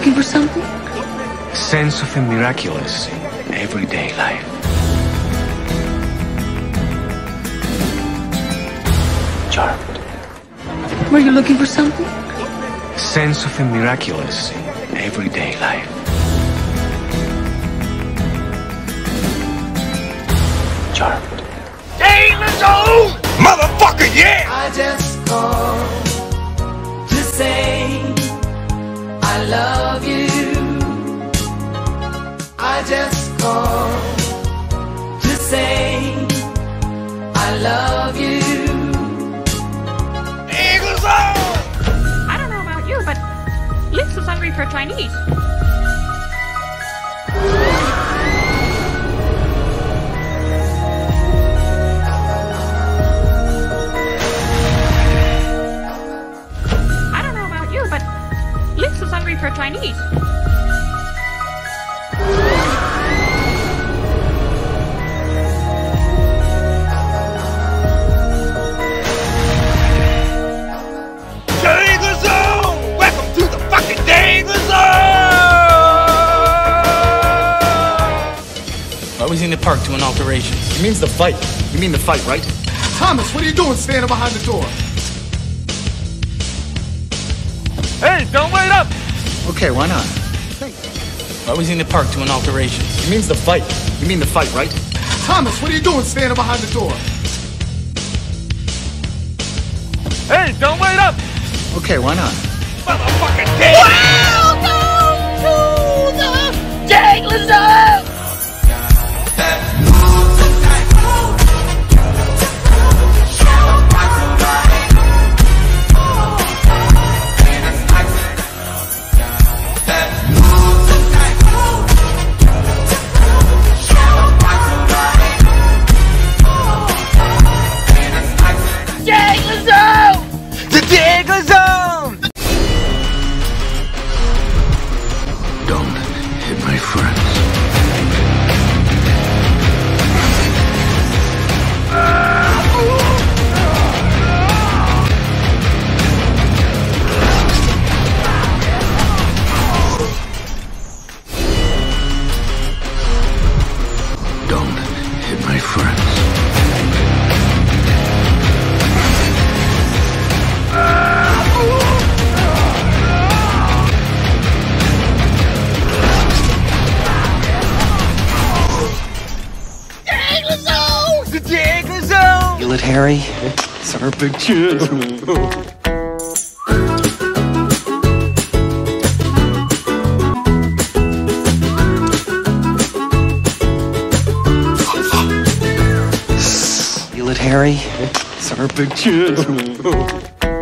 looking for something? Sense of the miraculous in everyday life. Charmed. Were you looking for something? Sense of the miraculous in everyday life. Charmed. Danger Zone! Motherfucker, yeah! I just called to say I love you. I just called to say I love you. Danger Zone! I don't know about you, but Lisa's hungry for Chinese. I don't know about you, but Lisa's hungry for Chinese. Danger Zone! Welcome to the fucking Danger Zone! Always in the park doing alterations. It means the fight. You mean the fight, right? Thomas, what are you doing standing behind the door? Hey, don't wait up! Okay, why not? Always in the park doing alterations. It means the fight. You mean the fight, right? Thomas, what are you doing standing behind the door? Hey, don't wait up! Okay, why not? Motherfucking Danger! Welcome to the Danger Zone! The Danger Zone! Don't hit my friends. Don't hit my friends. The Danger Zone! Feel it, Harry? It's our big chance. Feel it, Harry? It's our big chance.